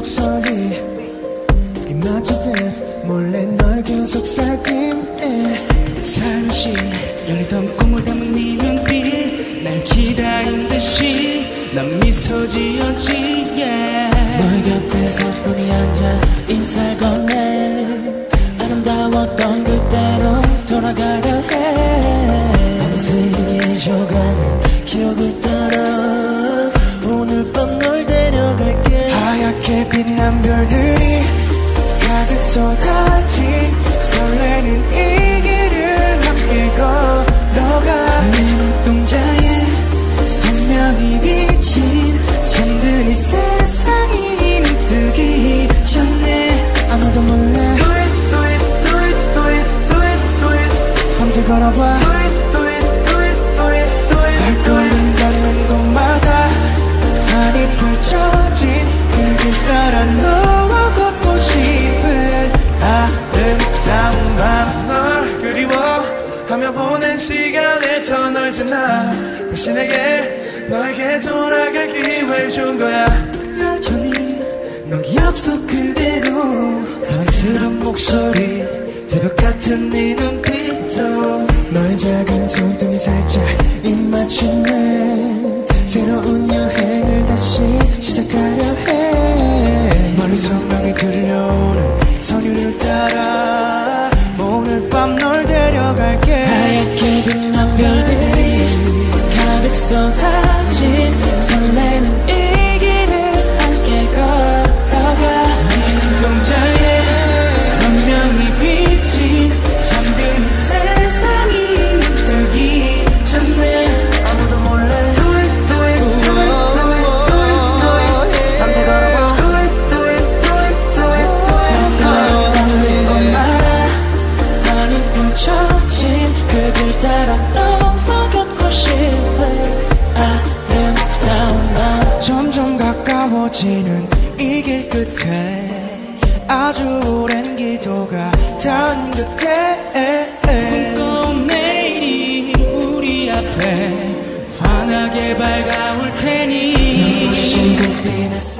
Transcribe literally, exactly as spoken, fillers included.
목소리 이 맞추듯 몰래 널 계속 살림해. 잠시 열리던 꿈을 담은 네 눈빛 날 기다린 듯이 난 미소 지었지 yeah. 너의 곁에 사뿐히 앉아 인사를 건네 아름다웠던 그때로 돌아가려 해. 어느새 잊어가는 기억을 따라 오늘 밤 널 데려갈게. 하얗게 빛난 별들이 가득 쏟아진 설레는 이 길을 함께 걸어가. 내 눈동자에 선명히 비친 잠든 이 세상이 뜨기 전에 아무도 몰래 Do it, do it, do it, do it, do it, do it. 밤새 걸어봐. Do it, do it, do it, do it, do it. 발걸음 닿는 곳마다 환히 펼쳐진 그 길 따라 너와 걷고 싶은 아름다운 밤. 널 그리워하며 보낸 시간에 더 멀진 나 다시 내게 너에게 돌아갈 기회를 준 거야. 여전히 넌 기억 속 그대로 사랑스러운 목소리 새벽 같은 네 눈빛도 너의 작은 손등이 살짝 입 맞추네. 새로운 여행을 다시 시작하려 해. 멀리 성명이 들려오는 선율을 따라 오늘 밤 널 데려갈게. 하얗게 빛난 별들이 가득 쏟아진 설레는 이 길을 함께 걸어가. 네 눈동자에 선명히 비친 잠든 이 세상이 뜨기 전에 아무도 몰래 Do it, do it, do it, do it, do it, do it. 밤새 걸어봐. Do it, do it, do it, do it, do it, do it. 닿는 곳마다 환히 펼쳐진 그 길 따라 너와 걷고 싶은 아름다운 밤. 점점 가까워지는 이 길 끝에 아주 오랜 기도가 닿은 끝에 꿈꿔온 내일이 우리 앞에 환하게 밝아올 테니 눈부신 그 빛에